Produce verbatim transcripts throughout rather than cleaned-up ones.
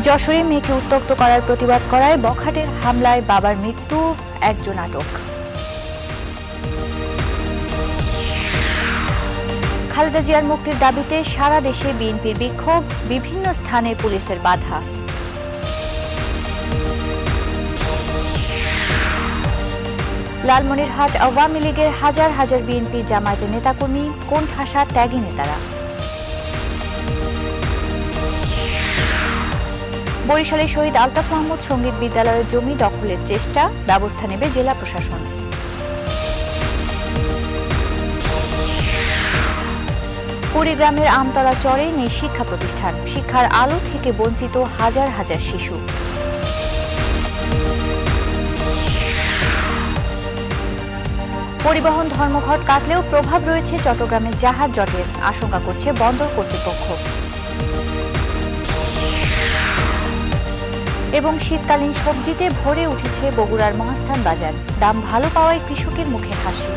যশোরে মেয়েকে উত্ত্যক্ত করার প্রতিবাদ করায় বখাটের হামলায় বাবার মৃত্যু, একজন আটক। খালেদা জিয়ার মুক্তির দাবিতে সারা দেশে বিএনপির বিক্ষোভ, বিভিন্ন স্থানে পুলিশের বাধা। লালমনিরহাট আওয়ামী লীগের হাজার হাজার বিএনপি জামায়াতের নেতাকর্মী, কোণঠাসা ত্যাগী নেতারা। বরিশালের শহীদ আলতাফ মাহমুদ সঙ্গীত বিদ্যালয়ের জমি দখলের চেষ্টা, ব্যবস্থা নেবে জেলা প্রশাসন। কুড়িগ্রামের আমতলা চরে নেই শিক্ষা প্রতিষ্ঠান, শিক্ষার আলো থেকে বঞ্চিত হাজার হাজার শিশু। পরিবহন ধর্মঘট কাটলেও প্রভাব রয়েছে চট্টগ্রামের জাহাজ জটের, আশঙ্কা করছে বন্দর কর্তৃপক্ষ। এবং শীতকালীন সবজিতে ভরে উঠেছে বগুড়ার মহাস্থান বাজার, দাম ভালো পাওয়ায় কৃষকের মুখে হাসি।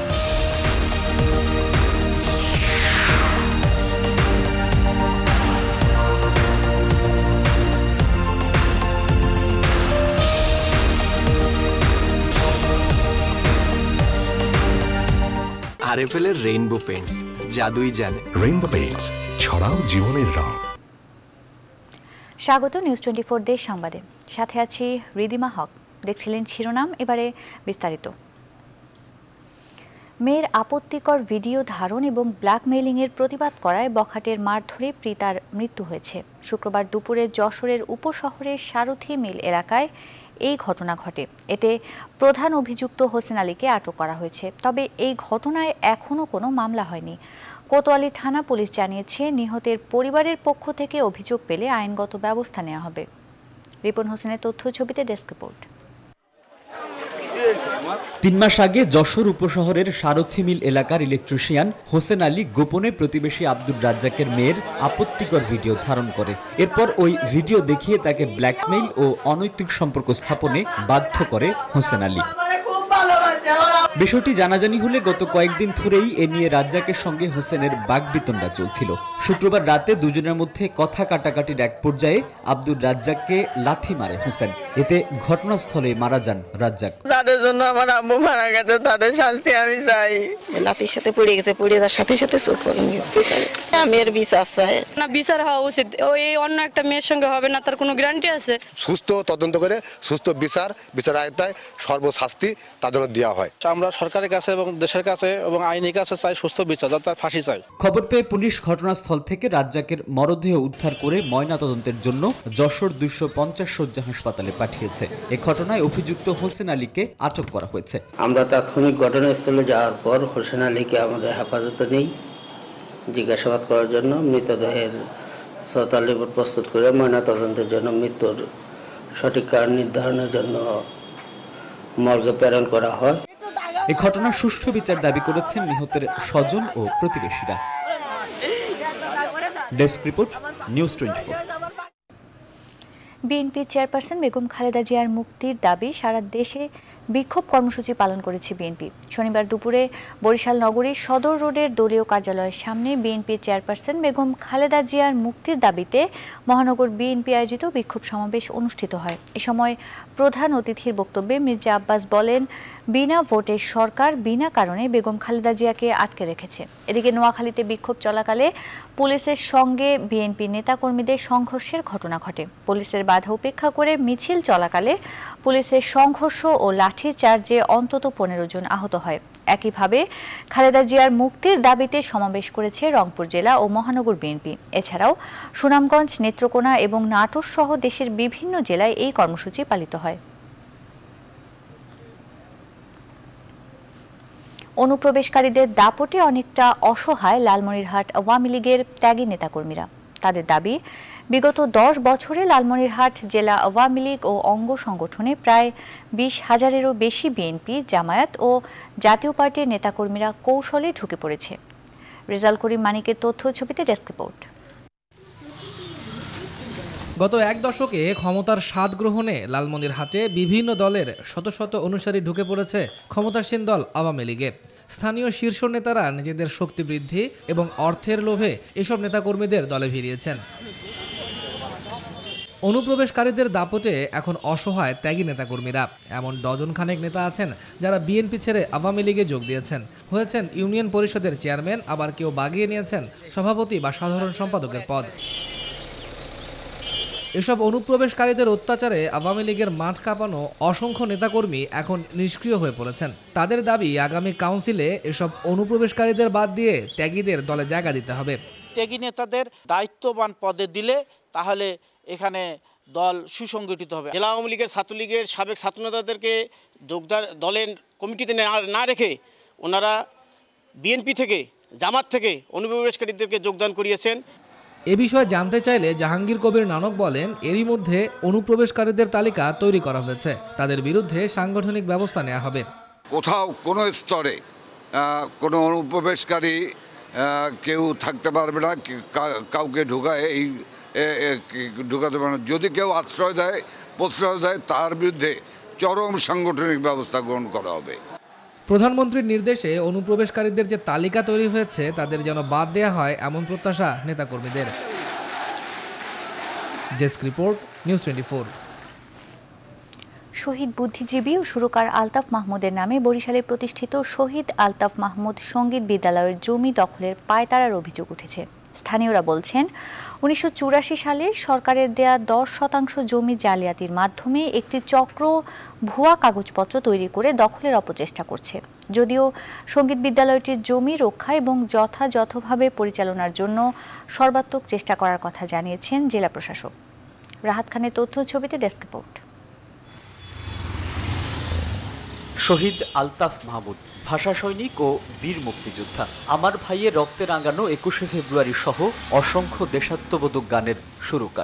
আরএফএল এর রেইনবো পেইন্টস, জাদুই জানে। রেইনবো পেইন্টস, ছড়াও জীবনের রং। স্বাগত নিউজ টোয়েন্টি ফোর দেশ সংবাদে, সাথে আছি রিদিমা হক। দেখছিলেন শিরোনাম, এবারে বিস্তারিত। মেয়ের আপত্তিকর ভিডিও ধারণ এবং ব্ল্যাকমেইলিংয়ের প্রতিবাদ করায় বখাটের মারধরে পিতার মৃত্যু হয়েছে। শুক্রবার দুপুরে যশোরের উপশহরের সারথি মিল এলাকায় এই ঘটনা ঘটে। এতে প্রধান অভিযুক্ত হোসেন আলীকে আটক করা হয়েছে, তবে এই ঘটনায় এখনও কোনো মামলা হয়নি। কোতোয়ালি থানা পুলিশ জানিয়েছে, নিহতের পরিবারের পক্ষ থেকে অভিযোগ পেলে আইনগত ব্যবস্থা নেওয়া হবে। রিপন হোসেনের তথ্য ছবিতে ডেস্ক রিপোর্ট। তিন মাস আগে যশোর উপশহরের সারথি মিল এলাকার ইলেকট্রিশিয়ান হোসেন আলী গোপনে প্রতিবেশী আব্দুর রাজ্জাকের মেয়ের আপত্তিকর ভিডিও ধারণ করে। এরপর ওই ভিডিও দেখিয়ে তাকে ব্ল্যাকমেইল ও অনৈতিক সম্পর্ক স্থাপনে বাধ্য করে হোসেন আলী। বিষয়টি জানাজানি হলে গত কয়েকদিন ধরেই এ নিয়ে রাজ্জাকের সঙ্গে হোসেনের বাগবিতণ্ডা চলছিল। শুক্রবার রাতে দুজনের মধ্যে কথা কাটাকাটির এক পর্যায়ে আব্দুর রাজ্জাককে লাথি মারে হোসেন। এতে ঘটনাস্থলে মারা যান রাজ্জাক। তাদের জন্য আমার আম্মু মারা গেছে, তাদের শাস্তি আমি চাই। লাঠির সাথে পড়ে গেছে, পড়ে যাওয়ার সাথে সাথে চোখ আমি এর বিচার চাই। না, বিচার হওয়া উচিত। ওই অন্য একটা মেয়ের সঙ্গে হবে না, তার কোনো গ্যারান্টি আছে? সুস্থ তদন্ত করে সুস্থ বিচার বিচার আয়তায় সর্বশাস্তি তার জন্য দেওয়া হয়। আমরা সরকারের কাছে এবং দেশের কাছে এবং আইনের কাছে চাই সুস্থ বিচার, যাতে তার ফাঁসি চাই। খবর পেয়ে পুলিশ ঘটনাস্থল থেকে রাজ্জাকের মরদেহ উদ্ধার করে ময়নাতদন্তের জন্য যশোর দুইশো পঞ্চাশ শয্যা হাসপাতালে পাঠিয়েছে। এ ঘটনায় অভিযুক্ত হোসেন আলীকে আটক করা হয়েছে। আমরা তাৎক্ষণিক ঘটনাস্থলে যাওয়ার পর হোসেন আলীকে আমাদের হেফাজতে নেই জিজ্ঞাসাবাদ করার জন্য। মৃতদেহের সওতাল রিপোর্ট প্রস্তুত করে ময়নাতদন্তের জন্য মৃত্যুর সঠিক কারণ নির্ধারণের জন্য মর্গে প্রেরণ করা হয়। এই ঘটনার সুষ্ঠু বিচার দাবি করেছেন নিহতের স্বজন ও প্রতিবেশীরা। Desk report, news twenty four. BNP chairperson Begum Khaleda জিয়ার মুক্তির দাবি সারা দেশে বিক্ষোভ কর্মসূচি পালন করেছে বিএনপি। শনিবার দুপুরে বরিশাল নগরীর সদর রোডের দলীয় কার্যালয়ের সামনে বিএনপি চেয়ারপারসন বেগম খালেদা জিয়ার মুক্তির দাবিতে মহানগর বিএনপি আয়োজিত বিক্ষোভ সমাবেশ অনুষ্ঠিত হয়। এ সময় প্রধান অতিথির বক্তব্যে মির্জা আব্বাস বলেন, বিনা ভোটের সরকার বিনা কারণে বেগম খালেদা জিয়াকে আটকে রেখেছে। এদিকে নোয়াখালীতে বিক্ষোভ চলাকালে পুলিশের সঙ্গে বিএনপি নেতাকর্মীদের সংঘর্ষের ঘটনা ঘটে। পুলিশের বাধা উপেক্ষা করে মিছিল চলাকালে পুলিশের সংঘর্ষ ও লাঠিচার্জে অন্তত পনেরো জন আহত হয়। একইভাবে খালেদা জিয়ার মুক্তির দাবিতে সমাবেশ করেছে রংপুর জেলা ও মহানগর বিএনপি। এছাড়াও সুনামগঞ্জ, নেত্রকোনা এবং নাটোর সহ দেশের বিভিন্ন জেলায় এই কর্মসূচি পালিত হয়। অনুপ্রবেশকারীদের দাপটে অনেকটা অসহায় লালমনিরহাট আওয়ামী লীগের ত্যাগী নেতাকর্মীরা। তাদের দাবি, বিগত দশ বছরে লালমনিরহাট জেলা আওয়ামী লীগ ও অঙ্গ সংগঠনে প্রায় বিশ হাজারেরও বেশি বিএনপি, জামায়াত ও জাতীয় পার্টির নেতাকর্মীরা কৌশলে ঢুকে পড়েছে। রেজাল করিম মানিকের তথ্য ছবিতে ডেস্ক রিপোর্ট। গত এক দশকে ক্ষমতার স্বাদ গ্রহণে লালমনিরহাটে বিভিন্ন দলের শত শত অনুসারী ঢুকে পড়েছে ক্ষমতাসীন দল আওয়ামী লীগে। স্থানীয় শীর্ষ নেতারা নিজেদের শক্তি বৃদ্ধি এবং অর্থের লোভে এসব নেতাকর্মীদের দলে ভিড়িয়েছেন। অনুপ্রবেশকারীদের দাপটে এখন অসহায় ত্যাগী নেতাকর্মীরা। এমন ডজন খানেক নেতা আছেন যারা বিএনপি ছেড়ে আওয়ামী লীগে যোগ দিয়েছেন, হয়েছেন ইউনিয়ন পরিষদের চেয়ারম্যান, আবার কেউ বাগিয়ে নিয়েছেন সভাপতি বা সাধারণ সম্পাদকের পদ। এসব অনুপ্রবেশকারীদের অত্যাচারে আওয়ামী লীগের মাঠ কাঁপানো অসংখ্য নেতাকর্মী এখন নিষ্ক্রিয় হয়ে পড়েছেন। তাদের দাবি, আগামী কাউন্সিলে এসব অনুপ্রবেশকারীদের বাদ দিয়ে ত্যাগীদের দলে জায়গা দিতে হবে। ত্যাগী নেতাদের দায়িত্ববান পদে দিলে তাহলে এখানে দল সুসংগঠিত হবে। জেলা আওয়ামী লীগের, ছাত্রলীগের সাবেক ছাত্রনেতাদেরকে যোগদান দলের কমিটিতে না রেখে ওনারা বিএনপি থেকে, জামাত থেকে অনুপ্রবেশকারীদেরকে যোগদান করিয়েছেন। এ বিষয়ে জানতে চাইলে জাহাঙ্গীর কবির নানক বলেন, এরই মধ্যে অনুপ্রবেশকারীদের তালিকা তৈরি করা হয়েছে, তাদের বিরুদ্ধে সাংগঠনিক ব্যবস্থা নেওয়া হবে। কোথাও কোনো স্তরে কোনো অনুপ্রবেশকারী কেউ থাকতে পারবে না, কাউকে ঢোকায় এই ঢোকাতে পারে না। যদি কেউ আশ্রয় দেয়, প্রশ্রয় দেয়, তার বিরুদ্ধে চরম সাংগঠনিক ব্যবস্থা গ্রহণ করা হবে। প্রধানমন্ত্রীর নির্দেশে অনুপ্রবেশকারীদের যে তালিকা তৈরি হয়েছে তাদের যেন বাদ দেওয়া হয়, এমন প্রত্যাশা নেতাকর্মীদের। Desk report, news twenty four. শহীদ বুদ্ধিজীবী ও সুরকার আলতাফ মাহমুদের নামে বরিশালে প্রতিষ্ঠিত শহীদ আলতাফ মাহমুদ সঙ্গীত বিদ্যালয়ের জমি দখলের পায়তারার অভিযোগ উঠেছে। স্থানীয়রা বলছেন, উনিশশো চুরাশি সালে সরকারের দেয়া দশ শতাংশ জমি জালিয়াতির মাধ্যমে একটি চক্র ভুয়া কাগজপত্র তৈরি করে দখলের অপচেষ্টা করছে। যদিও সঙ্গীত বিদ্যালয়টির জমি রক্ষা এবং যথাযথভাবে পরিচালনার জন্য সর্বাত্মক চেষ্টা করার কথা জানিয়েছেন জেলা প্রশাসক। রাহাত খানের তথ্য ছবিতে ডেস্ক রিপোর্ট। শহীদ আলতাফ মাহমুদ ভাষা সৈনিক ও বীর মুক্তিযোদ্ধা। আমার ভাইয়ের রক্তে রাঙানো একুশে ফেব্রুয়ারি সহ অসংখ্য দেশাত্মবোধক গানের সুরকার।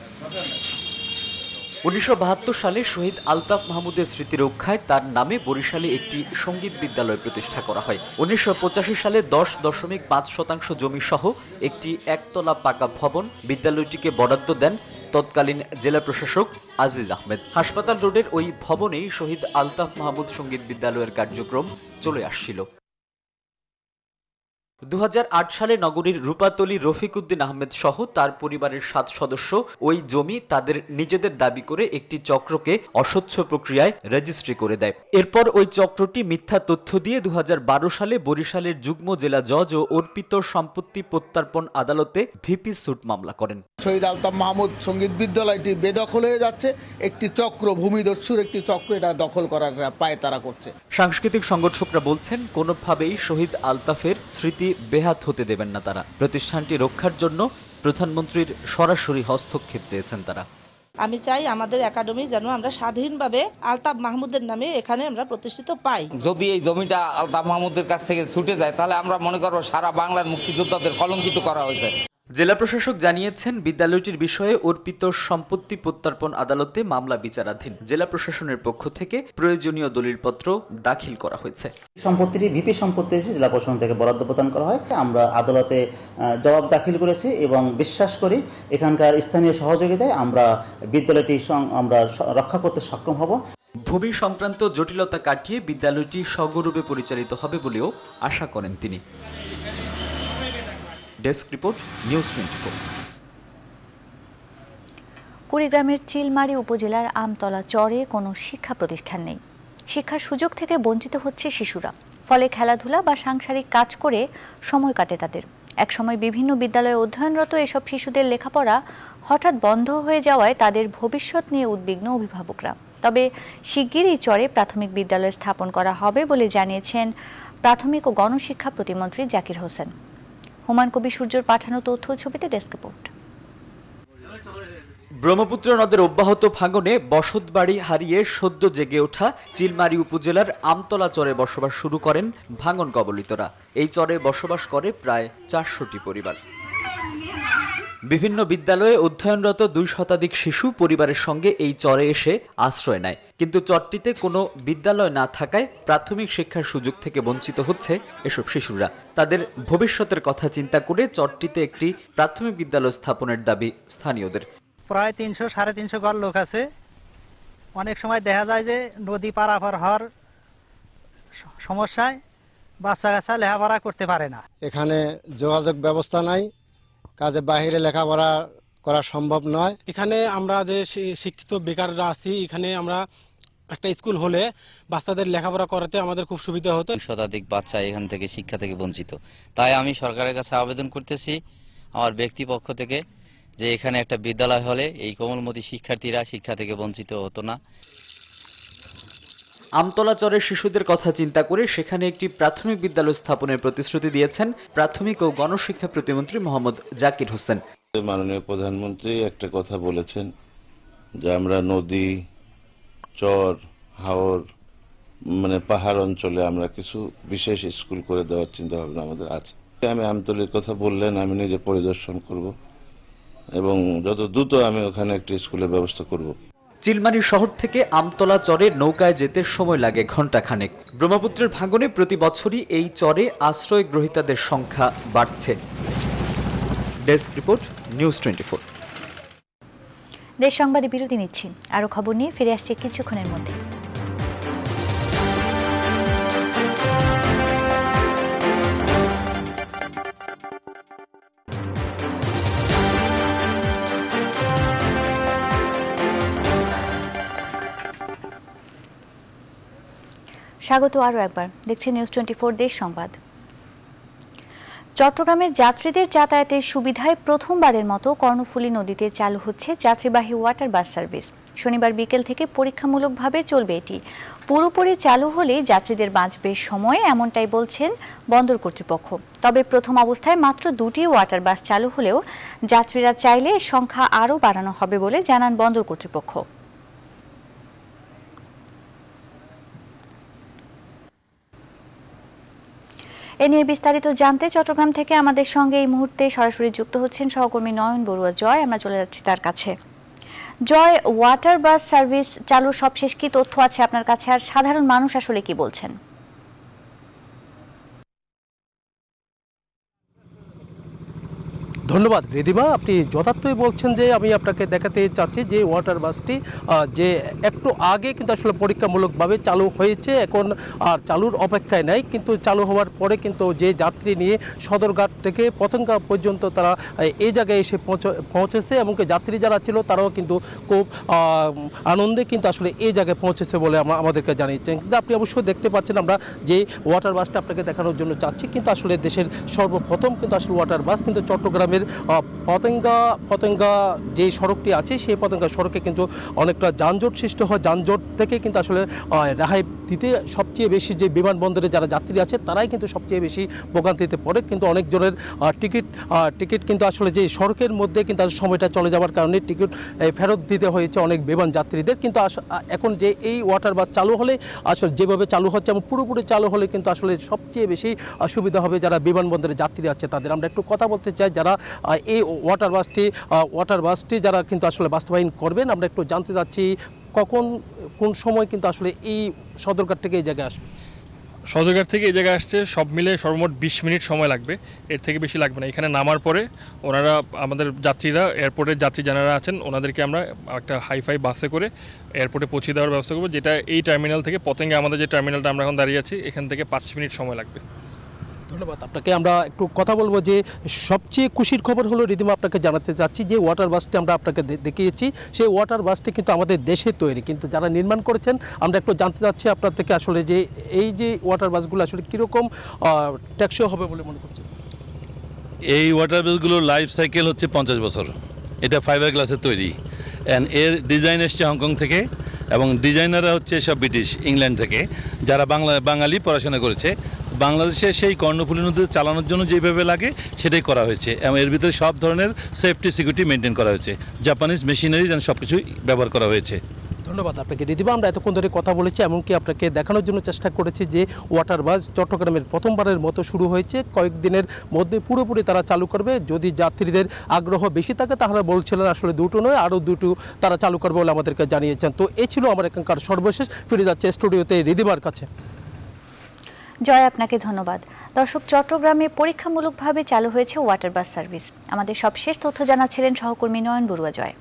উনিশশো বাহাত্তর সালে শহীদ আলতাফ মাহমুদের স্মৃতি রক্ষায় তার নামে বরিশালে একটি সঙ্গীত বিদ্যালয় প্রতিষ্ঠা করা হয়। উনিশশো পঁচাশি সালে দশ দশমিক পাঁচ শতাংশ জমি সহ একটি একতলা পাকা ভবন বিদ্যালয়টিকে বরাদ্দ দেন তৎকালীন জেলা প্রশাসক আজিজ আহমেদ। হাসপাতাল রোডের ওই ভবনেই শহীদ আলতাফ মাহমুদ সঙ্গীত বিদ্যালয়ের কার্যক্রম চলে আসছিল। দু হাজার আট সালে নগরীর রূপাতলী রফিক উদ্দিন আহমেদ সহ তার পরিবারের সাত সদস্য ওই জমি তাদের নিজেদের দাবি করে একটি চক্রকে অস্বচ্ছ প্রক্রিয়ায় রেজিস্ট্রি করে দেয়। এরপর ওই চক্রটি মিথ্যা তথ্য দিয়ে দু হাজার বারো সালে বরিশালের যুগ্ম জেলা জজ ও অর্পিত সম্পত্তি প্রত্যার্পণ আদালতে ভিপি স্যুট মামলা করেন। শহীদ আলতাফ মাহমুদ সঙ্গীত বিদ্যালয়টি বেদখল হয়ে যাচ্ছে, একটি চক্র, ভূমিদস্যুর একটি চক্র এটা দখল করার পায়তারা করছে। সাংস্কৃতিক সংগঠকরা বলছেন, কোনোভাবেই শহীদ আলতাফের স্মৃতি বেহাত হতে দেবেন না তারা। প্রতিষ্ঠানটি রক্ষার জন্য প্রধানমন্ত্রীর সরাসরি হস্তক্ষেপ চেয়েছেন তারা। আমি চাই আমাদের একাডেমি যেন আমরা স্বাধীনভাবে আলতাফ মাহমুদের নামে এখানে আমরা প্রতিষ্ঠিত পাই। যদি এই জমিটা আলতাফ মাহমুদের কাছ থেকে ছুটে যায় তাহলে আমরা মনে করব সারা বাংলার মুক্তিযোদ্ধাদের কলঙ্কিত করা হয়েছে। জেলা প্রশাসক জানিয়েছেন, বিদ্যালয়টির বিষয়ে অর্পিত সম্পত্তি প্রত্যার্পণ আদালতে মামলা বিচারাধীন। জেলা প্রশাসনের পক্ষ থেকে প্রয়োজনীয় দলিলপত্র দাখিল করা হয়েছে। সম্পত্তিটি ভিপি সম্পত্তি জেলা প্রশাসন থেকে বরাদ্দ প্রদান করা হয়। আমরা আদালতে জবাব দাখিল করেছি এবং বিশ্বাস করি এখানকার স্থানীয় সহযোগিতায় আমরা বিদ্যালয়টি আমরা রক্ষা করতে সক্ষম হব। ভূমি সংক্রান্ত জটিলতা কাটিয়ে বিদ্যালয়টি সগৌরবে পরিচালিত হবে বলেও আশা করেন তিনি। Desk report, news twenty four. কুড়িগ্রামের চিলমারী উপজেলার আমতলা চরে কোনো শিক্ষা প্রতিষ্ঠান নেই। শিক্ষার সুযোগ থেকে বঞ্চিত হচ্ছে শিশুরা। ফলে খেলাধুলা বা সাংসারিক কাজ করে সময় কাটে তাদের। একসময় বিভিন্ন বিদ্যালয়ে অধ্যয়নরত এসব শিশুদের লেখাপড়া হঠাৎ বন্ধ হয়ে যাওয়ায় তাদের ভবিষ্যৎ নিয়ে উদ্বিগ্ন অভিভাবকরা। তবে শিগগিরই চরে প্রাথমিক বিদ্যালয় স্থাপন করা হবে বলে জানিয়েছেন প্রাথমিক ও গণশিক্ষা প্রতিমন্ত্রী জাকির হোসেন। হুমায়ুন কবির সূর্যর পাঠানো তথ্য ছবিতে ডেস্ক রিপোর্ট। ব্রহ্মপুত্র নদের অব্যাহত ভাঙনে বসতবাড়ি হারিয়ে সদ্য জেগে ওঠা চিলমারী উপজেলার আমতলা চরে বসবাস শুরু করেন ভাঙন কবলিতরা। এই চরে বসবাস করে প্রায় চারশোটি পরিবার। বিভিন্ন বিদ্যালয়ে অধ্যয়নরত দুই শতাধিক শিশু পরিবারের সঙ্গে এই চরে এসে আশ্রয় নেয়। কিন্তু চরটিতে কোনো বিদ্যালয় না থাকায় প্রাথমিক শিক্ষার সুযোগ থেকে বঞ্চিত হচ্ছে এসব শিশুরা। তাদের ভবিষ্যতের কথা চিন্তা করে চরটিতে একটি প্রাথমিক বিদ্যালয় স্থাপনের দাবি স্থানীয়দের। প্রায় তিনশো সাড়ে তিনশো ঘর লোক আছে। অনেক সময় দেখা যায় যে নদী পারাপার হওয়ার সমস্যায় বাচ্চা কাচ্চা লেখাপড়া করতে পারে না। এখানে যোগাযোগ ব্যবস্থা নাই, কাজে বাহিরে লেখাপড়া করা সম্ভব নয়। এখানে আমরা যে শিক্ষিত বেকাররা আছি, এখানে আমরা একটা স্কুল হলে বাচ্চাদের লেখাপড়া করাতে আমাদের খুব সুবিধা হতো। শতাধিক বাচ্চা এখান থেকে শিক্ষা থেকে বঞ্চিত, তাই আমি সরকারের কাছে আবেদন করতেছি আমার ব্যক্তি পক্ষ থেকে যে এখানে একটা বিদ্যালয় হলে এই কোমলমতি শিক্ষার্থীরা শিক্ষা থেকে বঞ্চিত হতো না। আমতলা চরের শিশুদের কথা চিন্তা করে সেখানে একটি প্রাথমিক বিদ্যালয় স্থাপনের প্রতিশ্রুতি দিয়েছেন প্রাথমিক ও গণশিক্ষা প্রতিমন্ত্রী মোহাম্মদ জাকির হোসেন। মাননীয় প্রধানমন্ত্রী একটা কথা বলেছেন যে আমরা নদী, চর, হাওর মানে পাহাড় অঞ্চলে আমরা কিছু বিশেষ স্কুল করে দেওয়ার চিন্তা ভাবনা আমাদের আছে। আমি আমতলির কথা বললেন, আমি নিজে পরিদর্শন করব এবং যত দ্রুত আমি ওখানে একটি স্কুলের ব্যবস্থা করব। চিলমারি শহর থেকে আমতলা চরে নৌকায় যেতে সময় লাগে ঘণ্টা খানেক। ব্রহ্মপুত্রের ভাঙনে প্রতি বছরই এই চরে আশ্রয় গ্রহীতাদের সংখ্যা বাড়ছে। Desk report, news twenty four. দেশ সংবাদে বিরতি নিচ্ছি, আরো খবর নিয়ে ফিরে আসছে কিছুক্ষণের মধ্যে। স্বাগত আরও একবার, দেখছি নিউজ টোয়েন্টি ফোর দেশ সংবাদ। চট্টগ্রামের যাত্রীদের যাতায়াতের সুবিধায় প্রথমবারের মতো কর্ণফুলী নদীতে চালু হচ্ছে যাত্রীবাহী ওয়াটার বাস সার্ভিস। শনিবার বিকেল থেকে পরীক্ষামূলকভাবে চলবে এটি। পুরোপুরি চালু হলে যাত্রীদের বাঁচবে সময়, এমনটাই বলছেন বন্দর কর্তৃপক্ষ। তবে প্রথম অবস্থায় মাত্র দুটি ওয়াটার বাস চালু হলেও যাত্রীরা চাইলে সংখ্যা আরও বাড়ানো হবে বলে জানান বন্দর কর্তৃপক্ষ। এ নিয়ে বিস্তারিত জানতে চট্টগ্রাম থেকে আমাদের সঙ্গে এই মুহূর্তে সরাসরি যুক্ত হচ্ছেন সহকর্মী নয়ন বড়ুয়া জয়। আমরা চলে যাচ্ছি তার কাছে। জয়, ওয়াটার বাস সার্ভিস চালুর সবশেষ কি তথ্য আছে আপনার কাছে, আর সাধারণ মানুষ আসলে কি বলছেন? ধন্যবাদ রিদিমা, আপনি যথার্থই বলছেন যে আমি আপনাকে দেখাতে চাচ্ছি যে ওয়াটার বাসটি যে একটু আগে কিন্তু আসলে পরীক্ষামূলকভাবে চালু হয়েছে, এখন আর চালুর অপেক্ষায় নাই, কিন্তু চালু হওয়ার পরে কিন্তু যে যাত্রী নিয়ে সদরঘাট থেকে পতেঙ্গা পর্যন্ত তারা এই জায়গায় এসে পৌঁছেছে এবং যাত্রী যারা ছিল তারাও কিন্তু খুব আনন্দে কিন্তু আসলে এই জায়গায় পৌঁছেছে বলে আমাদেরকে জানিয়েছেন। কিন্তু আপনি অবশ্যই দেখতে পাচ্ছেন আমরা যে ওয়াটার বাসটা আপনাকে দেখানোর জন্য চাচ্ছি, কিন্তু আসলে দেশের সর্বপ্রথম কিন্তু আসলে ওয়াটার বাস কিন্তু চট্টগ্রামের পতেঙ্গা পতেঙ্গা যে সড়কটি আছে সেই পতেঙ্গা সড়কে কিন্তু অনেকটা যানজট সৃষ্টি হয়। যানজট থেকে কিন্তু আসলে রেহাই দিতে সবচেয়ে বেশি যে বিমানবন্দরে যারা যাত্রী আছে তারাই কিন্তু সবচেয়ে বেশি ভোগান্তিতে পড়ে। কিন্তু অনেক জনের টিকিট টিকিট কিন্তু আসলে যে সড়কের মধ্যে কিন্তু সময়টা চলে যাওয়ার কারণে টিকিট ফেরত দিতে হয়েছে অনেক বিমান যাত্রীদের। কিন্তু এখন যে এই ওয়াটার বাস চালু হলে আসলে যেভাবে চালু হচ্ছে এবং পুরোপুরি চালু হলে কিন্তু আসলে সবচেয়ে বেশি সুবিধা হবে যারা বিমানবন্দরে যাত্রী আছে তাদের। আমরা একটু কথা বলতে চাই যারা এই ওয়াটার বাসটি ওয়াটার বাসটি যারা কিন্তু আসলে বাস্তবায়ন করবেন, আমরা একটু জানতে চাচ্ছি কখন কোন সময় কিন্তু আসলে এই সদরঘাট থেকে এই জায়গায় আসবে। সদরঘাট থেকে এই জায়গায় আসছে সব মিলে সর্বমোট বিশ মিনিট সময় লাগবে, এর থেকে বেশি লাগবে না। এখানে নামার পরে ওনারা আমাদের যাত্রীরা এয়ারপোর্টের যাত্রী যারা আছেন ওনাদেরকে আমরা একটা হাইফাই বাসে করে এয়ারপোর্টে পৌঁছে দেওয়ার ব্যবস্থা করবো, যেটা এই টার্মিনাল থেকে পতেঙ্গা আমাদের যে টার্মিনালটা আমরা এখন দাঁড়িয়ে আছি এখান থেকে পাঁচ মিনিট সময় লাগবে। ধন্যবাদ আপনাকে। আমরা একটু কথা বলবো যে সবচেয়ে খুশির খবর হলো রিদিমা আপনাকে জানাতে চাচ্ছি যে ওয়াটার বাসটি আমরা আপনাকে দেখিয়েছি সেই ওয়াটার বাসটি কিন্তু আমাদের দেশে তৈরি, কিন্তু যারা নির্মাণ করেছেন আমরা একটু জানতে চাচ্ছি আপনার থেকে আসলে যে এই যে ওয়াটার বাসগুলো আসলে কীরকম টেকসই হবে বলে মনে করছেন? এই ওয়াটার বাসগুলোর লাইফ সাইকেল হচ্ছে পঞ্চাশ বছর। এটা ফাইবার গ্লাসের তৈরি অ্যান্ড এর ডিজাইন এসছে হংকং থেকে এবং ডিজাইনাররা হচ্ছে সব ব্রিটিশ ইংল্যান্ড থেকে, যারা বাংলা বাঙালি পড়াশোনা করেছে। বাংলাদেশে সেই কর্ণফুলী নদী চালানোর জন্য যেভাবে লাগে সেটাই করা হয়েছে এবং এর ভিতরে সব ধরনের সেফটি সিকিউরিটি মেনটেন করা হয়েছে, জাপানিজ মেশিনারিজ অ্যান্ড সব কিছুই ব্যবহার করা হয়েছে। ধন্যবাদ আপনাকে রিদিমা। আমরা এতক্ষণ ধরে কথা বলেছি, এমনকি আপনাকে দেখানোর জন্য চেষ্টা করেছি যে ওয়াটার বাস চট্টগ্রামের প্রথমবারের মতো শুরু হয়েছে, কয়েকদিনের মধ্যে পুরোপুরি তারা চালু করবে। যদি যাত্রীদের আগ্রহ বেশি থাকে তাহলে বলছিলেন আসলে দুটো নয় আরও দুটো তারা চালু করবে বলে আমাদেরকে জানিয়েছেন। তো এই ছিল আমার এখানকার সর্বশেষ। ফিরে যাচ্ছে স্টুডিওতে রিদিমার কাছে। জয়, আপনাকে ধন্যবাদ। দর্শক, চট্টগ্রামে পরীক্ষামূলকভাবে চালু হয়েছে ওয়াটার বাস সার্ভিস। আমাদের সবশেষ তথ্য জানাচ্ছিলেন সহকর্মী নয়ন বড়ুয়া জয়।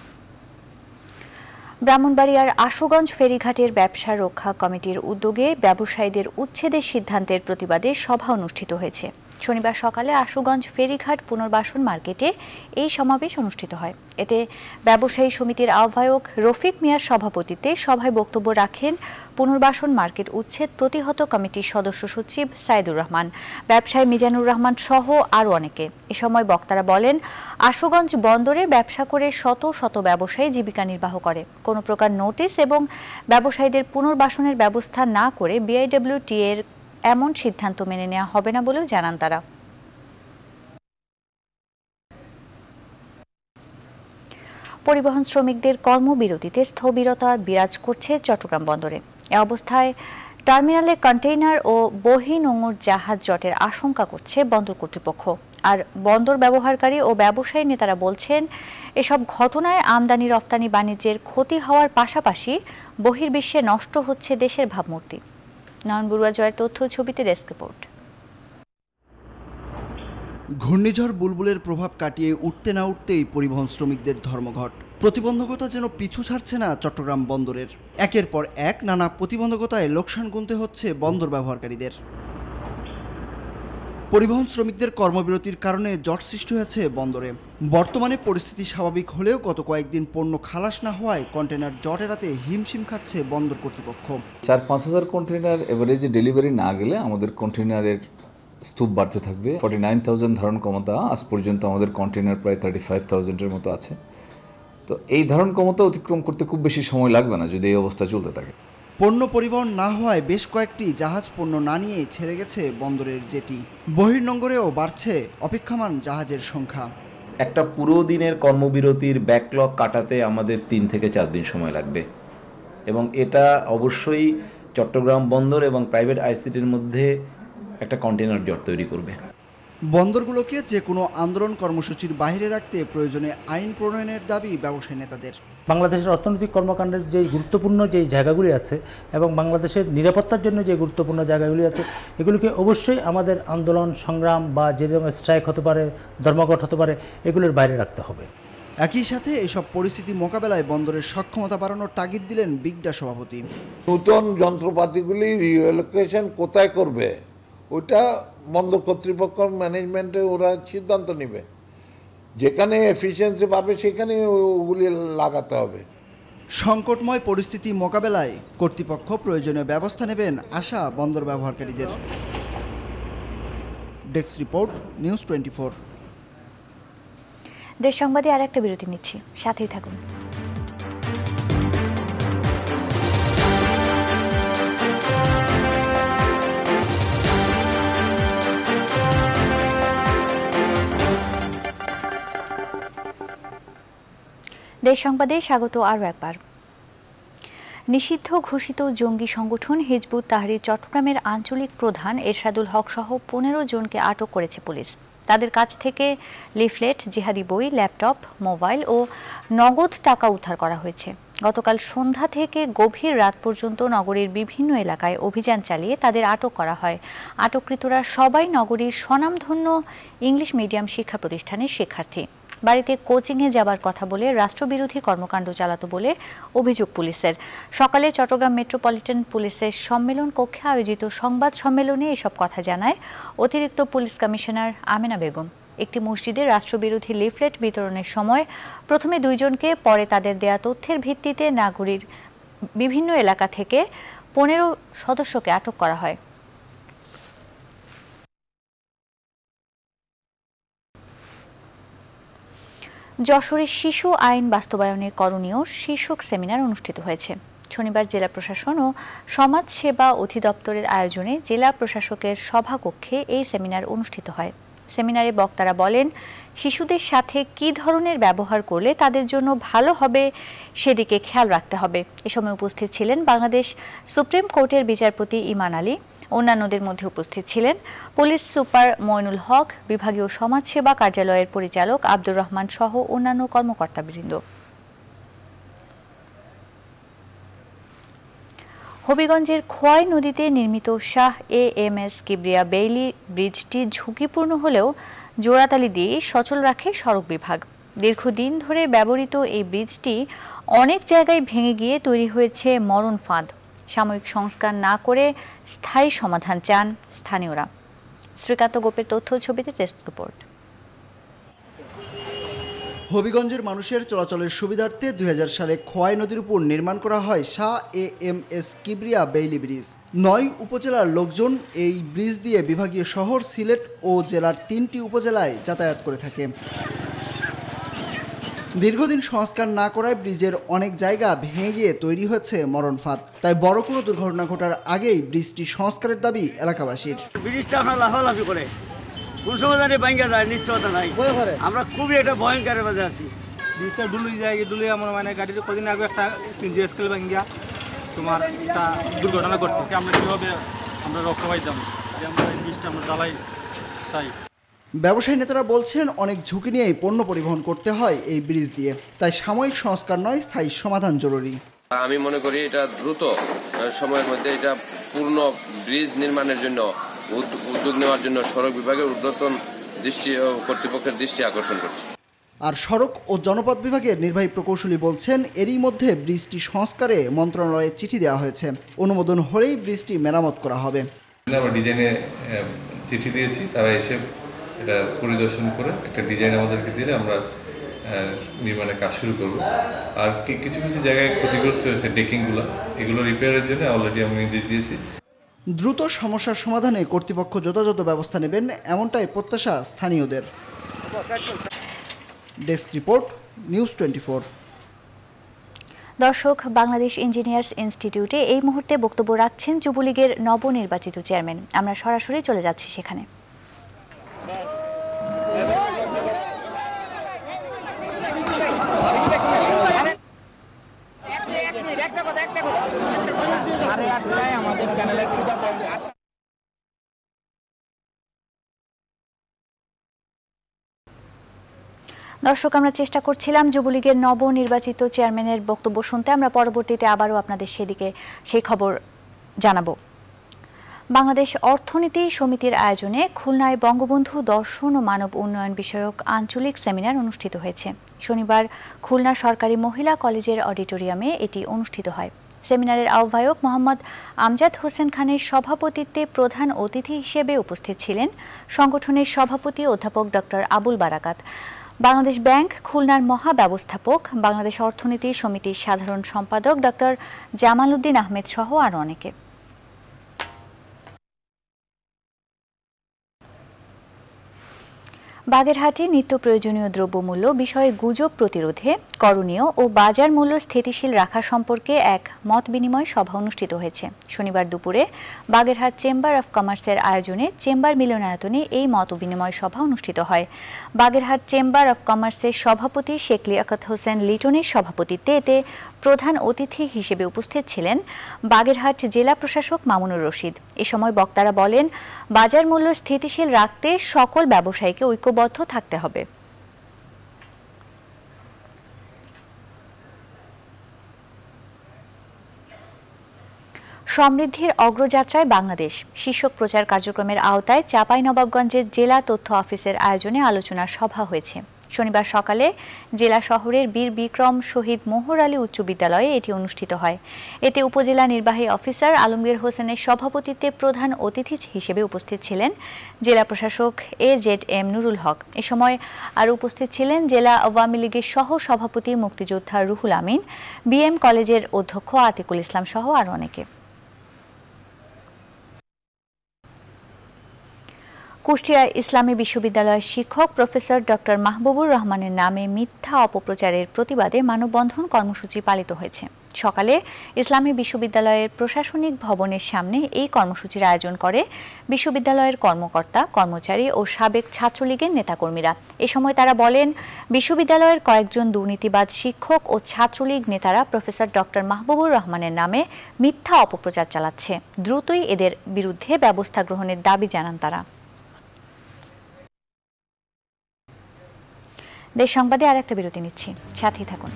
ব্রাহ্মণবাড়িয়ার আশুগঞ্জ ফেরিঘাটের ব্যবসা রক্ষা কমিটির উদ্যোগে ব্যবসায়ীদের উচ্ছেদের সিদ্ধান্তের প্রতিবাদে সভা অনুষ্ঠিত হয়েছে। শনিবার সকালে আশুগঞ্জ ফেরিঘাট পুনর্বাসন মার্কেটে এই সমাবেশ অনুষ্ঠিত হয়। এতে ব্যবসায়ী সমিতির আহ্বায়ক রফিক মিয়ার সভাপতিত্বে সভায় বক্তব্য রাখেন পুনর্বাসন মার্কেট উচ্ছেদ প্রতিহত কমিটির সদস্য সচিব সাইদুর রহমান, ব্যবসায়ী মিজানুর রহমান সহ আরও অনেকে। এ সময় বক্তারা বলেন, আশুগঞ্জ বন্দরে ব্যবসা করে শত শত ব্যবসায়ী জীবিকা নির্বাহ করে। কোনো প্রকার নোটিশ এবং ব্যবসায়ীদের পুনর্বাসনের ব্যবস্থা না করে বিআইডব্লিউটি এর এমন সিদ্ধান্ত মেনে নেওয়া হবে না বলেও জানান তারা। পরিবহন শ্রমিকদের কর্মবিরতিতে স্থবিরতা বিরাজ করছে চট্টগ্রাম বন্দরে। এ অবস্থায় টার্মিনালে কন্টেইনার ও বহিনোঙর জাহাজ জটের আশঙ্কা করছে বন্দর কর্তৃপক্ষ। আর বন্দর ব্যবহারকারী ও ব্যবসায়ী নেতারা বলছেন, এসব ঘটনায় আমদানি রপ্তানি বাণিজ্যের ক্ষতি হওয়ার পাশাপাশি বহির্বিশ্বে নষ্ট হচ্ছে দেশের ভাবমূর্তি। নয়ন বড়ুয়া জয়ের তথ্য ছবিতে ডেস্ক রিপোর্ট। ঘূর্ণিঝড় বুলবুলের প্রভাব কাটিয়ে উঠতে না উঠতেই পরিবহন শ্রমিকদের ধর্মঘট। প্রতিবন্ধকতা যেন পিছু ছাড়ছে না চট্টগ্রাম বন্দরের। একের পর এক নানা প্রতিবন্ধকতায় লোকসান গুনতে হচ্ছে বন্দর ব্যবহারকারীদের। পরিবহন শ্রমিকদের কর্মবিরতির কারণে জট সৃষ্টি হয়েছে বন্দরে। বর্তমানে পরিস্থিতি স্বাভাবিক হলেও গত কয়েকদিন পণ্য খালাস না হওয়ায় কন্টেনার জট এড়াতে হিমশিম খাচ্ছে বন্দর কর্তৃপক্ষ। চার পাঁচ হাজার কন্টেনার এভারেজে ডেলিভারি না গেলে আমাদের কন্টেনারের স্তূপ বাড়তে থাকবে। ফর্টি নাইন থাউজেন্ড ধারণ ক্ষমতা, আজ পর্যন্ত আমাদের কন্টেনার প্রায় থার্টি ফাইভ থাউজেন্ডের মতো আছে। তো এই ধারণ ক্ষমতা অতিক্রম করতে খুব বেশি সময় লাগবে না যদি এই অবস্থা চলতে থাকে। পণ্য পরিবহন না হওয়ায় বেশ কয়েকটি জাহাজ পণ্য না নিয়ে ছেড়ে গেছে বন্দরের জেটি। বহির্নোঙরেও বাড়ছে অপেক্ষমান জাহাজের সংখ্যা। একটা পুরো দিনের কর্মবিরতির ব্যাকলগ কাটাতে আমাদের তিন থেকে চার দিন সময় লাগবে এবং এটা অবশ্যই চট্টগ্রাম বন্দর এবং প্রাইভেট আইসিটির মধ্যে একটা কন্টেনার জট তৈরি করবে। বন্দরগুলোকে যে কোনো আন্দোলন কর্মসূচির বাইরে রাখতে প্রয়োজনে আইন প্রণয়নের দাবি ব্যবসায়ী নেতাদের। বাংলাদেশের অর্থনৈতিক কর্মকাণ্ডের যে গুরুত্বপূর্ণ যে জায়গাগুলি আছে এবং বাংলাদেশের নিরাপত্তার জন্য যে গুরুত্বপূর্ণ জায়গাগুলি আছে, এগুলিকে অবশ্যই আমাদের আন্দোলন সংগ্রাম বা যে যেমন স্ট্রাইক হতে পারে, ধর্মঘট হতে পারে, এগুলোর বাইরে রাখতে হবে। একই সাথে এসব পরিস্থিতি মোকাবেলায় বন্দরের সক্ষমতা বাড়ানোর তাগিদ দিলেন বিগডা সভাপতি। নতুন যন্ত্রপাতিগুলি রিলোকেশন কোথায় করবে ওটা বন্দর কর্তৃপক্ষ ম্যানেজমেন্টে ওরা সিদ্ধান্ত নেবে। যেখানে এফিসিয়েন্সি বাড়বে সেখানে ওগুলি লাগাতে হবে। সংকটময় পরিস্থিতি মোকাবেলায় কর্তৃপক্ষ প্রয়োজনীয় ব্যবস্থা নেবেন আশা বন্দর ব্যবহারকারীদের। Desk report, news twenty four. দেশ সংবাদে আর একটা বিরতি নিচ্ছি, সাথেই থাকুন। দেশ সংবাদে স্বাগত আরও একবার। নিষিদ্ধ ঘোষিত জঙ্গি সংগঠন হিজবুত তাহরির চট্টগ্রামের আঞ্চলিক প্রধান এরশাদুল হক সহ পনেরো জনকে আটক করেছে পুলিশ। তাদের কাছ থেকে লিফলেট, জিহাদি বই, ল্যাপটপ, মোবাইল ও নগদ টাকা উদ্ধার করা হয়েছে। গতকাল সন্ধ্যা থেকে গভীর রাত পর্যন্ত নগরীর বিভিন্ন এলাকায় অভিযান চালিয়ে তাদের আটক করা হয়। আটককৃতরা সবাই নগরীর স্বনামধন্য ইংলিশ মিডিয়াম শিক্ষা প্রতিষ্ঠানের শিক্ষার্থী। বাড়িতে কোচিংয়ে যাবার কথা বলে রাষ্ট্রবিরোধী কর্মকাণ্ড চালাতো বলে অভিযোগ পুলিশের। সকালে চট্টগ্রাম মেট্রোপলিটন পুলিশের সম্মেলন কক্ষে আয়োজিত সংবাদ সম্মেলনে এসব কথা জানায় অতিরিক্ত পুলিশ কমিশনার আমেনা বেগম। একটি মসজিদে রাষ্ট্রবিরোধী লিফলেট বিতরণের সময় প্রথমে দুইজনকে, পরে তাদের দেয়া তথ্যের ভিত্তিতে নগরীর বিভিন্ন এলাকা থেকে পনেরো সদস্যকে আটক করা হয়। যশোরে শিশু আইন বাস্তবায়নে করণীয় শীর্ষক সেমিনার অনুষ্ঠিত হয়েছে। শনিবার জেলা প্রশাসন ও সমাজ সেবা অধিদপ্তরের আয়োজনে জেলা প্রশাসকের সভাকক্ষে এই সেমিনার অনুষ্ঠিত হয়। সেমিনারে বক্তারা বলেন, শিশুদের সাথে কী ধরনের ব্যবহার করলে তাদের জন্য ভালো হবে সেদিকে খেয়াল রাখতে হবে। এ সময় উপস্থিত ছিলেন বাংলাদেশ সুপ্রিম কোর্টের বিচারপতি ইমান আলী। অন্যান্যদের মধ্যে উপস্থিত ছিলেন পুলিশ সুপার মইনুল হক, বিভাগীয় সমাজসেবা কার্যালয়ের পরিচালক আব্দুর রহমান সহ অন্যান্য কর্মকর্তাবৃন্দ। হবিগঞ্জের খোয়াই নদীতে নির্মিত Shah A M S Kibria Bailey ব্রিজটি ঝুঁকিপূর্ণ হলেও জোড়াতালি দিয়ে সচল রাখে সড়ক বিভাগ। দীর্ঘদিন ধরে ব্যবহৃত এই ব্রিজটি অনেক জায়গায় ভেঙে গিয়ে তৈরি হয়েছে মরণ ফাঁদ। সাময়িক সংস্কার না করে স্থায়ী সমাধান চান স্থানীয়রা। শ্রীকান্ত গোপের তথ্য ছবিতে টেস্ট রিপোর্ট। হবিগঞ্জের মানুষের চলাচলের সুবিধার্থে দুই হাজার সালে খোয়াই নদীর উপর নির্মাণ করা হয় Shah A M S Kibria Bailey bridge. নয় উপজেলার লোকজন এই ব্রিজ দিয়ে বিভাগীয় শহর সিলেট ও জেলার তিনটি উপজেলায় যাতায়াত করে থাকে। দীর্ঘদিন সংস্কার না করায় ব্রিজের অনেক জায়গা ভেঙে গিয়ে তৈরি হয়েছে মরণ ফাঁদ। তাই বড় কোনো দুর্ঘটনা ঘটার আগেই ব্রিজটি সংস্কারের দাবি এলাকাবাসীর। ব্রিজটা আপনার লাফালাফি করে কোন সময় জানি ভাঙ্গা যায়, নিশ্চয়তা নাই। আমরা খুবই একটা ভয়ঙ্কর বাজে আছি। ব্রিজটা ডুলুই যায়, ডুলে আমার মানে গাড়িতে কদিন আগে একটা সিনজি স্কেল ভাঙ্গা তোমার একটা দুর্ঘটনা করছে। আমরা কীভাবে আমরা রক্ষা পাইতাম যে আমরা এই ব্রিজটা আমরা জ্বালাই চাই। ব্যবসায়ী নেতারা বলছেন অনেক ঝুঁকি নিয়েই পণ্য পরিবহন করতে হয় এই ব্রিজ দিয়ে, তাই সাময়িক সংস্কার নয়, স্থায়ী সমাধান জরুরি। আমি মনে করি এটা দ্রুত সময়ের মধ্যে এটা পূর্ণ ব্রিজ নির্মাণের জন্য উদ্যোগ নেওয়ার জন্য সড়ক বিভাগের ঊর্ধ্বতন দৃষ্টি ও কর্তৃপক্ষের দৃষ্টি আকর্ষণ করছে। আর সড়ক ও জনপথ বিভাগের নির্বাহী প্রকৌশলী বলছেন এরই মধ্যে ব্রিজটি সংস্কারে মন্ত্রণালয়ে চিঠি দেওয়া হয়েছে, অনুমোদন হলেই ব্রিজটি মেরামত করা হবে। আমরা ডিজাইনে চিঠি দিয়েছি, তারা এসে এটা পরিদর্শন করে একটা ডিজাইন আমাদেরকে দিলে আমরা নির্মাণের কাজ শুরু করব। আর কিছু কিছু জায়গায় ক্ষতিগ্রস্ত হয়েছে ডেকিংগুলো, এগুলো রিপেয়ারের জন্য অলরেডি আমি নির্দেশ দিয়েছি। দ্রুত সমস্যার সমাধানে কর্তৃপক্ষ যথাযথ ব্যবস্থা নেবেন, এমনটাই প্রত্যাশা স্থানীয়দের। Desk report, news twenty four. দর্শক, বাংলাদেশ ইঞ্জিনিয়ার্স ইনস্টিটিউটে এই মুহূর্তে বক্তব্য রাখছেন যুবলীগের নবনির্বাচিত চেয়ারম্যান। আমরা সরাসরি চলে যাচ্ছি সেখানে। দর্শক, আমরা চেষ্টা করছিলাম যুবলীগের নবনির্বাচিত চেয়ারম্যানের বক্তব্য শুনতে। আমরা পরবর্তীতে আবারও আপনাদের সেদিকে সেই খবর জানাবো। বাংলাদেশ অর্থনীতি সমিতির আয়োজনে খুলনায় বঙ্গবন্ধু দর্শন ও মানব উন্নয়ন বিষয়ক আঞ্চলিক সেমিনার অনুষ্ঠিত হয়েছে। শনিবার খুলনা সরকারি মহিলা কলেজের অডিটোরিয়ামে এটি অনুষ্ঠিত হয়। সেমিনারের আহ্বায়ক মোহাম্মদ আমজাদ হোসেন খানের সভাপতিত্বে প্রধান অতিথি হিসেবে উপস্থিত ছিলেন সংগঠনের সভাপতি অধ্যাপক ডক্টর আবুল বারাকাত, বাংলাদেশ ব্যাংক খুলনার মহাব্যবস্থাপক, বাংলাদেশ অর্থনীতি সমিতির সাধারণ সম্পাদক ডক্টর জামাল উদ্দিন আহমেদ সহ আরও অনেকে। বাগেরহাটে নিত্য প্রয়োজনীয় দ্রব্যমূল্য বিষয়ে গুজব প্রতিরোধে করণীয় ও বাজার মূল্য স্থিতিশীল রাখা সম্পর্কে এক মত বিনিময় সভা অনুষ্ঠিত হয়েছে। শনিবার দুপুরে বাগেরহাট চেম্বার অফ কমার্সের আয়োজনে চেম্বার মিলনায়তনে এই মত বিনিময় সভা অনুষ্ঠিত হয়। বাগেরহাট চেম্বার অফ কমার্সের সভাপতি শেখ লিয়াকত হোসেন লিটনের সভাপতিত্বে এতে প্রধান অতিথি হিসেবে উপস্থিত ছিলেন বাগেরহাট জেলা প্রশাসক মামুনুর রশিদ। এ সময় বক্তারা বলেন, বাজার মূল্য স্থিতিশীল রাখতে সকল ব্যবসায়ীকে ঐক্যবদ্ধ থাকতে হবে। সমৃদ্ধির অগ্রযাত্রায় বাংলাদেশ শীর্ষক প্রচার কার্যক্রমের আওতায় চাঁপাইনবাবগঞ্জের জেলা তথ্য অফিসের আয়োজনে আলোচনা সভা হয়েছে। শনিবার সকালে জেলা শহরের বীর বিক্রম শহীদ মোহর আলী উচ্চ বিদ্যালয়ে এটি অনুষ্ঠিত হয়। এতে উপজেলা নির্বাহী অফিসার আলমগীর হোসেনের সভাপতিত্বে প্রধান অতিথি হিসেবে উপস্থিত ছিলেন জেলা প্রশাসক A Z M Nurul Haque. এ সময় আরও উপস্থিত ছিলেন জেলা আওয়ামী লীগের সহ সভাপতি মুক্তিযোদ্ধা রুহুল আমিন, বিএম কলেজের অধ্যক্ষ আতিকুল ইসলাম সহ আরও অনেকে। কুষ্টিয়া ইসলামী বিশ্ববিদ্যালয়ের শিক্ষক প্রফেসর ডক্টর মাহবুবুর রহমানের নামে মিথ্যা অপপ্রচারের প্রতিবাদে মানববন্ধন কর্মসূচি পালিত হয়েছে। সকালে ইসলামী বিশ্ববিদ্যালয়ের প্রশাসনিক ভবনের সামনে এই কর্মসূচির আয়োজন করে বিশ্ববিদ্যালয়ের কর্মকর্তা, কর্মচারী ও সাবেক ছাত্রলীগের নেতাকর্মীরা। এ সময় তারা বলেন, বিশ্ববিদ্যালয়ের কয়েকজন দুর্নীতিবাজ শিক্ষক ও ছাত্রলীগ নেতারা প্রফেসর ডক্টর মাহবুবুর রহমানের নামে মিথ্যা অপপ্রচার চালাচ্ছে। দ্রুতই এদের বিরুদ্ধে ব্যবস্থা গ্রহণের দাবি জানান তারা। দেশ সংবাদে আর একটা বিরতি নিচ্ছি, সাথেই থাকুন।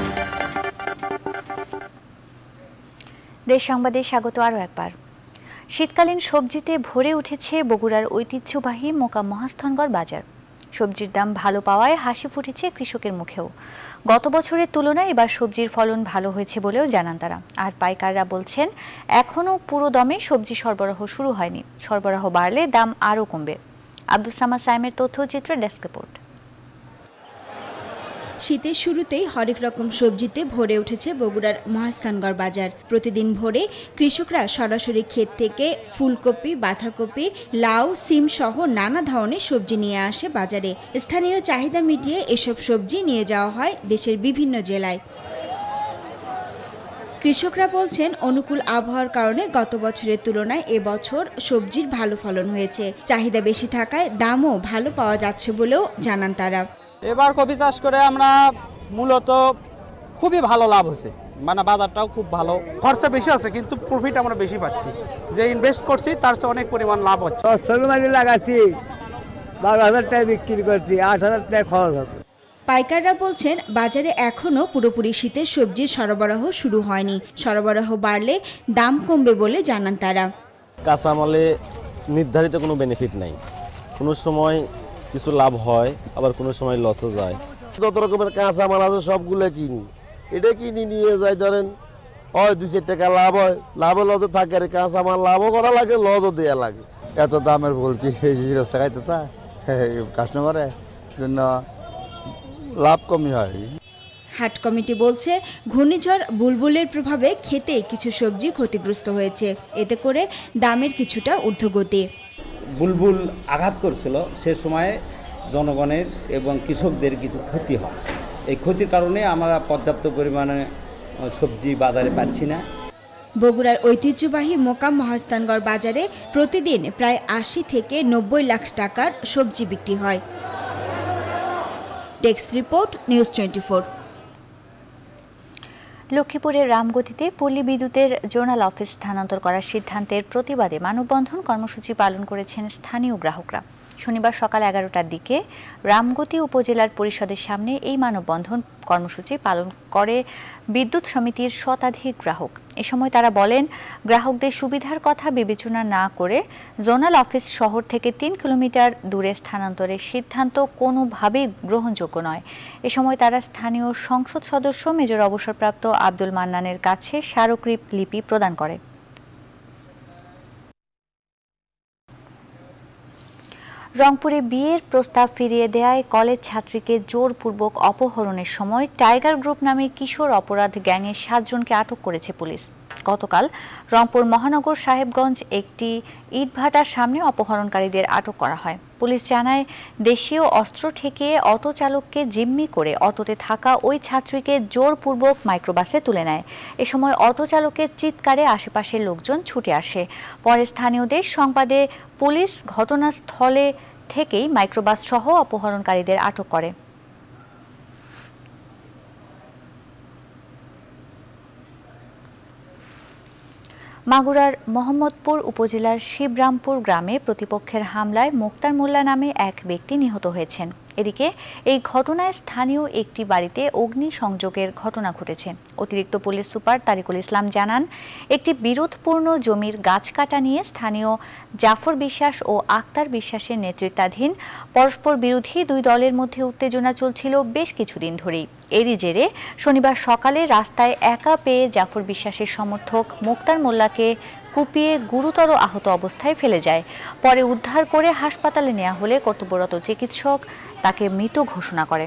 দেশ সংবাদে স্বাগত আরও একবার। শীতকালীন সবজিতে ভরে উঠেছে বগুড়ার ঐতিহ্যবাহী মোকাম মহাস্থানগড় বাজার। সবজির দাম ভালো পাওয়ায় হাসি ফুটেছে কৃষকের মুখেও। গত বছরের তুলনায় এবার সবজির ফলন ভালো হয়েছে বলেও জানান তারা। আর পাইকাররা বলছেন এখনও পুরো দমে সবজি সরবরাহ শুরু হয়নি, সরবরাহ বাড়লে দাম আরও কমবে। আব্দুস সামাদ সাইমের তথ্যচিত্র, ডেস্ক রিপোর্ট। শীতের শুরুতেই হরেক রকম সবজিতে ভরে উঠেছে বগুড়ার মহাস্থানগড় বাজার। প্রতিদিন ভোরে কৃষকরা সরাসরি ক্ষেত থেকে ফুলকপি, বাঁধাকপি, লাউ, সিম সহ নানা ধরনের সবজি নিয়ে আসে বাজারে। স্থানীয় চাহিদা মিটিয়ে এসব সবজি নিয়ে যাওয়া হয় দেশের বিভিন্ন জেলায়। কৃষকরা বলছেন অনুকূল আবহাওয়ার কারণে গত বছরের তুলনায় এবছর সবজির ভালো ফলন হয়েছে। চাহিদা বেশি থাকায় দামও ভালো পাওয়া যাচ্ছে বলেও জানান তারা। এবার কপি চাষ করে আমরা মূলত খুবই ভালো লাভ হয়েছে, মানে বাজারটাও খুব ভালো। খরচা বেশি আছে কিন্তু প্রফিট আমরা বেশি পাচ্ছি, যে ইনভেস্ট করছি তার চেয়ে অনেক পরিমাণ লাভ হচ্ছে। সরকারি লাগাচ্ছি বারো হাজার টাকা বিক্রি করছি, আট হাজার টাকা খরচ হচ্ছে। পাইকাররা বলছেন বাজারে এখনও পুরোপুরি শীতের সবজির সরবরাহ শুরু হয়নি, সরবরাহ বাড়লে দাম কমবে বলে জানান তারা। কাঁচামালে নির্ধারিত কোনো বেনিফিট নাই, কোনো সময় কিছু লাভ হয় আবার কোনো সময় লসও যায়। যত রকমের কাঁচামাল আছে সবগুলো কিনি, এটা কিনি নিয়ে যাই, ধরেন হয় দুই চার টাকা লাভ হয়, লাভও লজও থাকে, আর কাঁচামাল লাভও করা লাগে, লজও দেওয়া লাগে। এত দামের ভুল কি রাস্তা খাইতে চায় কাস্টমারে, জন্য লাভ কমই হয়। হাট কমিটি বলছে ঘূর্ণিঝড় বুলবুলের প্রভাবে খেতে কিছু সবজি ক্ষতিগ্রস্ত হয়েছে, এতে করে দামের কিছুটা ঊর্ধ্বগতি। বুলবুল আঘাত করছিল, সে সময়ে জনগণের এবং কৃষকদের কিছু ক্ষতি হয়। এই ক্ষতির কারণে আমরা পর্যাপ্ত পরিমাণে সবজি বাজারে পাচ্ছি না। বগুড়ার ঐতিহ্যবাহী মোকাম মহাস্থানগড় বাজারে প্রতিদিন প্রায় আশি থেকে নব্বই লাখ টাকার সবজি বিক্রি হয়। Desk report, news twenty four. লক্ষ্মীপুরের রামগতিতে পল্লী বিদ্যুতের জোনাল অফিস স্থানান্তর করার সিদ্ধান্তের প্রতিবাদে মানববন্ধন কর্মসূচি পালন করেছেন স্থানীয় গ্রাহকরা। শনিবার সকাল এগারোটার দিকে রামগতি উপজেলার পরিষদের সামনে এই মানববন্ধন কর্মসূচি পালন করে বিদ্যুৎ সমিতির শতাধিক গ্রাহক। এ সময় তারা বলেন, গ্রাহকদের সুবিধার কথা বিবেচনা না করে জোনাল অফিস শহর থেকে তিন কিলোমিটার দূরে স্থানান্তরের সিদ্ধান্ত কোনোভাবেই গ্রহণযোগ্য নয়। এ সময় তারা স্থানীয় সংসদ সদস্য মেজর অবসরপ্রাপ্ত আব্দুল মান্নানের কাছে স্মারকলিপি প্রদান করে। রংপুরে বিয়ের প্রস্তাব ফিরিয়ে দেয়ায় কলেজ ছাত্রীকে জোরপূর্বক অপহরণের সময় টাইগার গ্রুপ নামে কিশোর অপরাধ গ্যাংয়ের সাতজনকে আটক করেছে পুলিশ। গতকাল রংপুর মহানগর সাহেবগঞ্জ একটি ইটভাটার সামনে অপহরণকারীদের আটক করা হয়। পুলিশ জানায়, দেশীয় অস্ত্র ঠেকিয়ে অটো চালককে জিম্মি করে অটোতে থাকা ওই ছাত্রীকে জোরপূর্বক মাইক্রোবাসে তুলে নেয়। এ সময় অটো চালকের চিৎকারে আশেপাশের লোকজন ছুটে আসে। পরে স্থানীয়দের সংবাদে পুলিশ ঘটনাস্থলে থেকেই মাইক্রোবাস সহ অপহরণকারীদের আটক করে। মাগুরার মোহাম্মদপুর উপজেলার শিবরামপুর গ্রামে প্রতিপক্ষের হামলায় মোক্তার মোল্লা নামে এক ব্যক্তি নিহত হয়েছেন। এদিকে এই ঘটনায় স্থানীয় একটি বাড়িতে অগ্নি সংযোগের ঘটনা ঘটেছে। অতিরিক্ত পুলিশ সুপার তারিকুল ইসলাম জানান, একটি বিরোধপূর্ণ জমির গাছ কাটা নিয়ে স্থানীয় জাফর বিশ্বাস ও আক্তার বিশ্বাসের নেতৃত্বাধীন পরস্পর বিরোধী দুই দলের মধ্যে উত্তেজনা চলছিল বেশ কিছুদিন ধরেই। এরই জেরে শনিবার সকালে রাস্তায় একা পেয়ে জাফর বিশ্বাসের সমর্থক মোক্তার মোল্লাকে কুপিয়ে গুরুতর আহত অবস্থায় ফেলে যায়। পরে উদ্ধার করে হাসপাতালে নেওয়া হলে কর্তব্যরত চিকিৎসক তাকে মৃত ঘোষণা করে।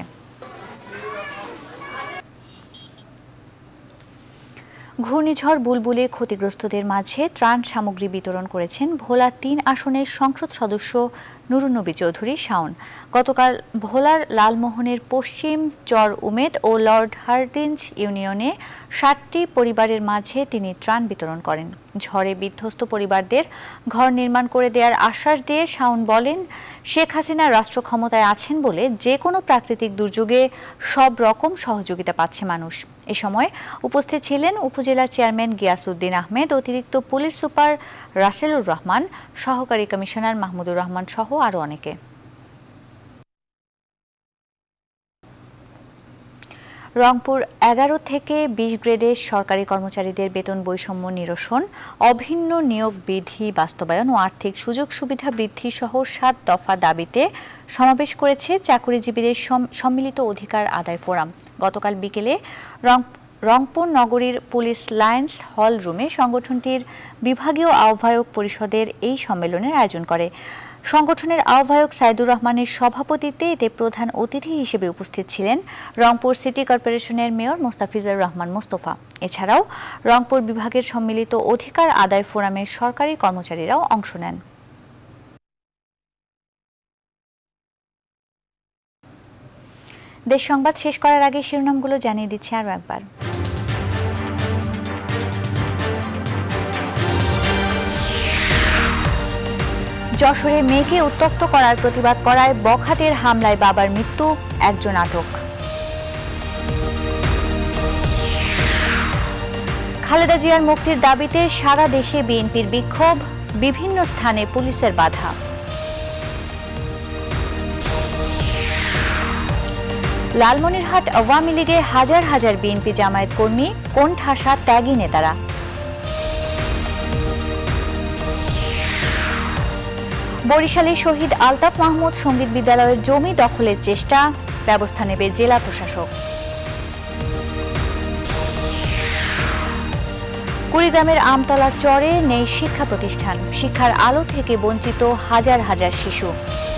ঘূর্ণিঝড় বুলবুলে ক্ষতিগ্রস্তদের মাঝে ত্রাণ সামগ্রী বিতরণ করেছেন ভোলা তিন আসনের সংসদ সদস্য নুরুন্নবী চৌধুরী শাওন। গতকাল ভোলার লালমোহনের পশ্চিম চর উমেদ ও লর্ড হার্ডিঞ্জ ইউনিয়নে ষাটটি পরিবারের মাঝে তিনি ত্রাণ বিতরণ করেন। ঝড়ে বিধ্বস্ত পরিবারদের ঘর নির্মাণ করে দেওয়ার আশ্বাস দিয়ে শাওন বলেন, শেখ হাসিনা রাষ্ট্র ক্ষমতায় আছেন বলে যে কোনো প্রাকৃতিক দুর্যোগে সব রকম সহযোগিতা পাচ্ছে মানুষ। এ সময় উপস্থিত ছিলেন উপজেলা চেয়ারম্যান গিয়াসউদ্দিন আহমেদ, অতিরিক্ত পুলিশ সুপার রাসেলুর রহমান, সহকারী কমিশনার মাহমুদুর রহমান সহ আরও অনেকে। রংপুর এগারো থেকে বিশ গ্রেডের সরকারি কর্মচারীদের বেতন বৈষম্য নিরসন, অভিন্ন নিয়োগ বিধি বাস্তবায়ন ও আর্থিক সুযোগ সুবিধা বৃদ্ধি সহ সাত দফা দাবিতে সমাবেশ করেছে চাকুরিজীবীদের সম্মিলিত অধিকার আদায় ফোরাম। গতকাল বিকেলে রংপুর নগরীর পুলিশ লাইন্স হল রুমে সংগঠনটির বিভাগীয় আহ্বায়ক পরিষদের এই সম্মেলনের আয়োজন করে। সংগঠনের আহ্বায়ক সাইদুর রহমানের সভাপতিত্বে এতে প্রধান অতিথি হিসেবে উপস্থিত ছিলেন রংপুর সিটি কর্পোরেশনের মেয়র মোস্তাফিজুর রহমান মোস্তফা। এছাড়াও রংপুর বিভাগের সম্মিলিত অধিকার আদায় ফোরামের সরকারি কর্মচারীরাও অংশ নেন। দেশ সংবাদ শেষ করার আগে শিরোনামগুলো জানিয়ে দিচ্ছি আরও একবার। যশোরে মেয়েকে উত্ত্যক্ত করার প্রতিবাদ করায় বখাটের হামলায় বাবার মৃত্যু, একজন আটক। খালেদা জিয়ার মুক্তির দাবিতে সারা দেশে বিএনপির বিক্ষোভ, বিভিন্ন স্থানে পুলিশের বাধা। লালমনিরহাট আওয়ামী লীগে হাজার হাজার বিএনপি জামায়াত কর্মী, কোণঠাসা ত্যাগী নেতারা। বরিশালে শহীদ আলতাফ মাহমুদ সঙ্গীত বিদ্যালয়ের জমি দখলের চেষ্টা, ব্যবস্থা নেবে জেলা প্রশাসক। কুড়িগ্রামের আমতলা চরে নেই শিক্ষা প্রতিষ্ঠান, শিক্ষার আলো থেকে বঞ্চিত হাজার হাজার শিশু।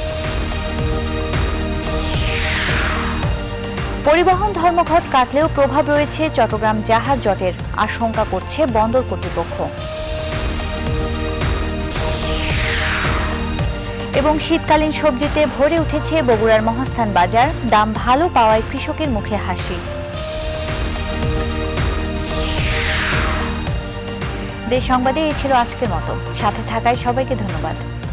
পরিবহন ধর্মঘট কাটলেও প্রভাব রয়েছে চট্টগ্রাম জাহাজ জটের, আশঙ্কা করছে বন্দর কর্তৃপক্ষ। এবং শীতকালীন সবজিতে ভরে উঠেছে বগুড়ার মহাস্থান বাজার, দাম ভালো পাওয়ায় কৃষকের মুখে হাসি। দেশ সংবাদে এই ছিল আজকের মতো, সাথে থাকায় সবাইকে ধন্যবাদ।